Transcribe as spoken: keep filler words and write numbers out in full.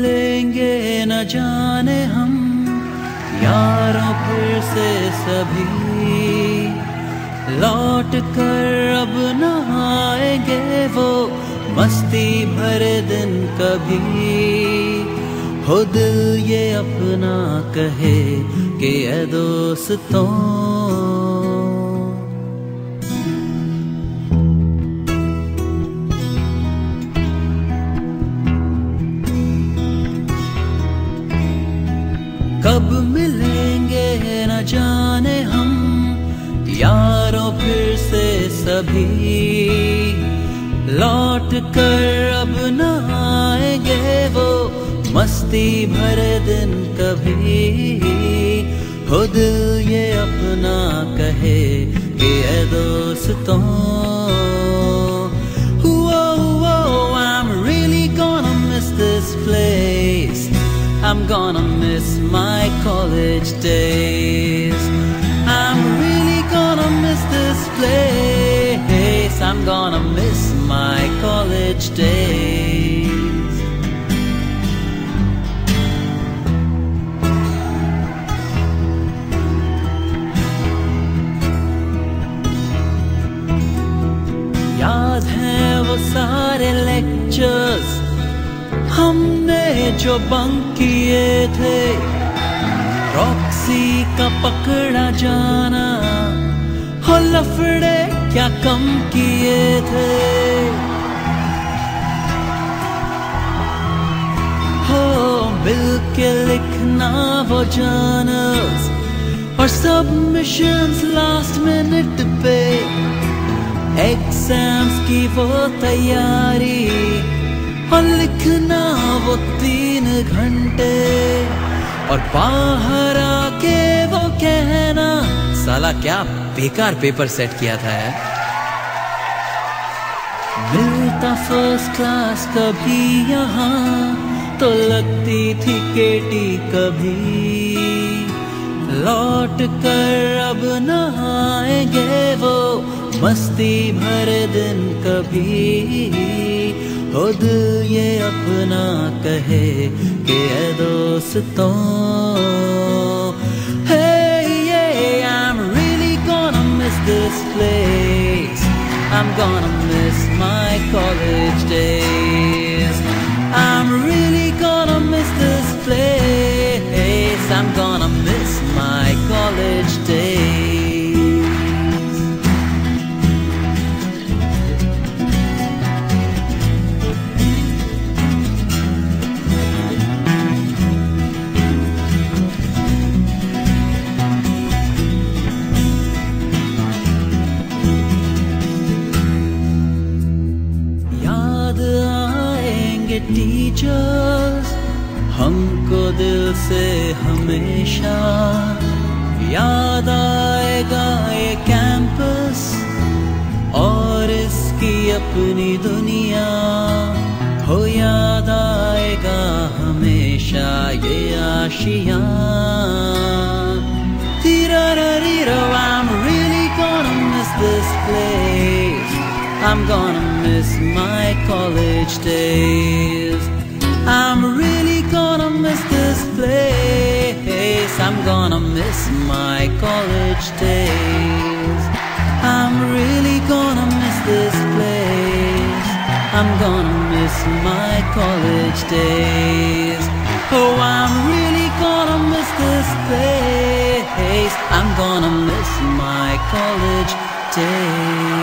मिलेंगे न जाने हम यारों फिर से सभी, लौट कर अब न आएंगे वो मस्ती भरे दिन कभी। हो दिल ये अपना कहे कि ऐ दोस्तों, कब मिलेंगे न जाने हम यारों फिर से सभी, लौट कर अब न आएंगे वो मस्ती भरे दिन कभी। हो दिल ये अपना कहे कि ऐ दोस्तों, I'm really gonna miss this place, I'm gonna miss my college days. I'm really gonna miss this place, I'm gonna miss my college days. याद हैं वो सारे लेक्चर्स हमने जो बंक किए थे, रॉक्सी का पकड़ा जाना, हो लफड़े क्या कम किए थे। हो मिल के लिखना वो जर्नल्स और सबमिशंस लास्ट मिनट पे, एग्जाम्स की वो तैयारी और लिखना वो तीन घंटे, और बाहर आके वो कहना साला क्या बेकार पेपर सेट किया था यार। मिलता फर्स्ट क्लास कभी यहाँ तो लगती थी केटी कभी, लौट कर अब न आएंगे वो मस्ती भरे दिन कभी। हो दिल ये अपना कहे कि ऐ दोस्तों, hey yeah, I'm really gonna miss this place, I'm gonna miss my college days. I'm really gonna miss this place, I'm gonna miss my college days. Teachers हमको दिल से हमेशा, याद आएगा ये कैंपस और इसकी अपनी दुनिया, हो याद आएगा हमेशा ये आशियाँ। I'm really gonna miss this place, I'm gonna miss my college days. I'm really gonna miss this place, I'm gonna miss my college days. I'm really gonna miss this place, I'm gonna miss my college days. Oh, I'm really gonna miss this place, I'm gonna miss my college days.